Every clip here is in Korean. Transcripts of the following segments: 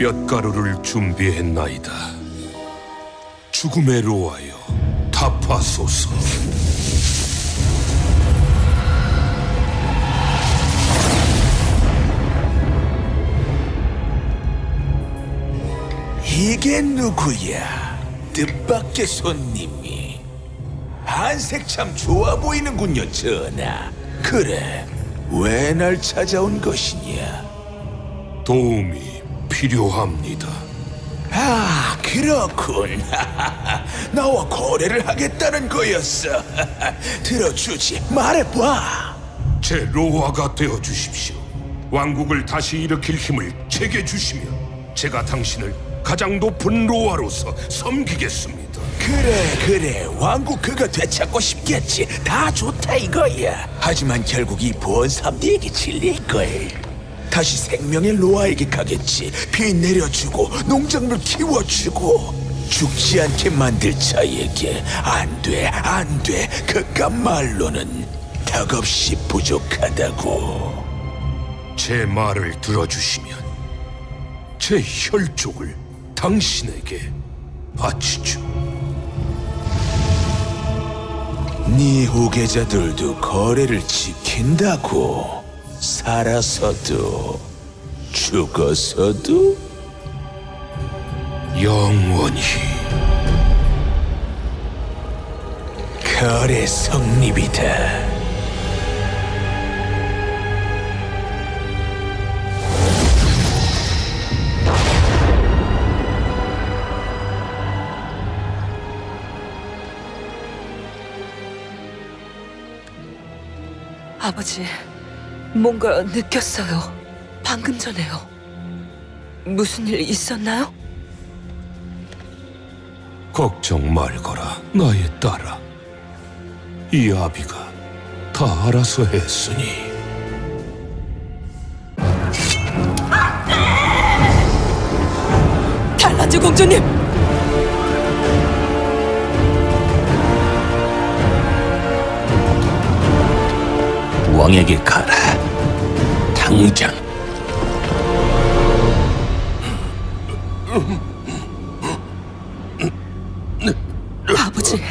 뼛가루를 준비했나이다. 죽음의 로하여 타파소서. 이게 누구야? 뜻밖의 손님이. 한색 참 좋아 보이는군요, 전하. 그래, 왜 날 찾아온 것이냐? 도움이 필요합니다. 아, 그렇군. 나와 거래를 하겠다는 거였어. 들어주지, 말해봐. 제 로하가 되어주십시오. 왕국을 다시 일으킬 힘을 제게 주시면 제가 당신을 가장 높은 로하로서 섬기겠습니다. 그래, 왕국 그거 되찾고 싶겠지. 다 좋다 이거야. 하지만 결국 이 보은삼 네게 질릴걸. 다시 생명의 로아에게 가겠지. 비 내려주고 농작물 키워주고 죽지 않게 만들 자에게 안돼 그깟 말로는 턱없이 부족하다고. 제 말을 들어주시면 제 혈족을 당신에게 바치죠. 네 후계자들도 거래를 지킨다고. 살아서도 죽어서도 영원히. 거래 성립이다. 아버지, 뭔가 느꼈어요. 방금 전에요. 무슨 일 있었나요? 걱정 말거라, 나의 딸아. 이 아비가 다 알아서 했으니. 달란즈 공주님! 왕에게 가라. 당장. 아버지,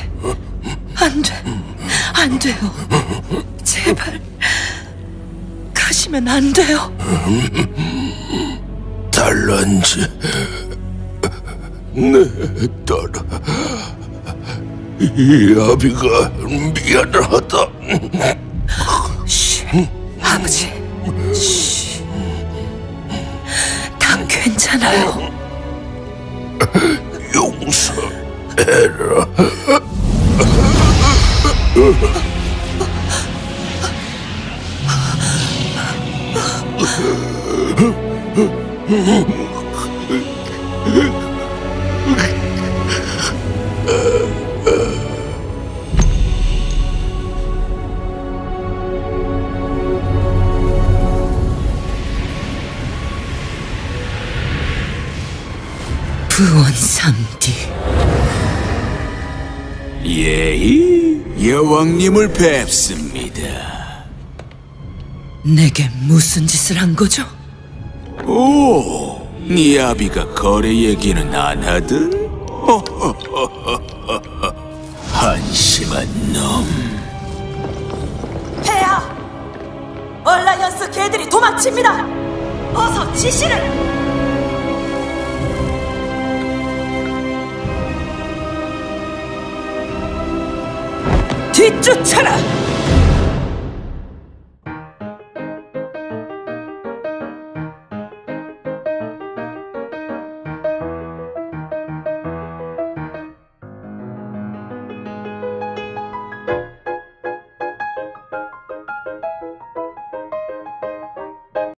안 돼요. 제발, 가시면 안 돼요. 달란즈, 내 딸아. 이 아비가 미안하다. 아버지, 쉬. 다 괜찮아요. 용서해라. 부원삼디. 예의, 여왕님을 뵙습니다. 내게 무슨 짓을 한 거죠? 오, 네 아비가 거래 얘기는 안 하든? 한심한 놈. 폐하! 얼라이언스 개들이 도망칩니다! 어서 지시를! 뒤쫓아라!